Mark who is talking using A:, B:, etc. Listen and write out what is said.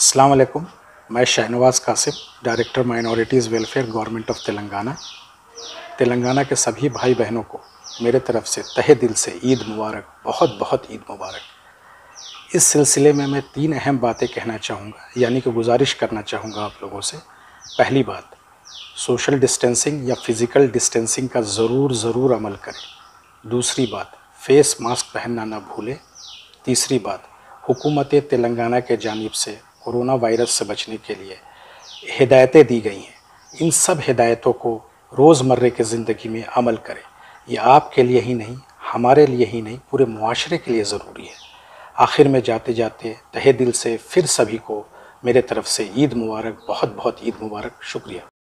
A: अस्सलाम वालेकुम। मैं Shahnawaz Kasim, director minorities welfare government of Telangana. Telangana के सभी भाई बहनों को मेरे तरफ से तहे दिल से ईद मुबारक, बहुत बहुत ईद मुबारक। इस सिलसिले में मैं 3 अहम बातें कहना चाहूँगा, यानी कि गुजारिश करना चाहूँगा आप लोगों से। पहली बात, सोशल डिस्टेंसिंग या फिज़िकल डिस्टेंसिंग का ज़रूर अमल करें। दूसरी बात, फेस मास्क पहनना ना भूलें। तीसरी बात, हुकूमत तेलंगाना के जानिब से कोरोना वायरस से बचने के लिए हिदायतें दी गई हैं। इन सब हिदायतों को रोज़मर्रे की ज़िंदगी में अमल करें। ये आपके लिए ही नहीं, हमारे लिए ही नहीं, पूरे मुआशरे के लिए ज़रूरी है। आखिर में जाते जाते तहे दिल से फिर सभी को मेरे तरफ से ईद मुबारक, बहुत बहुत ईद मुबारक। शुक्रिया।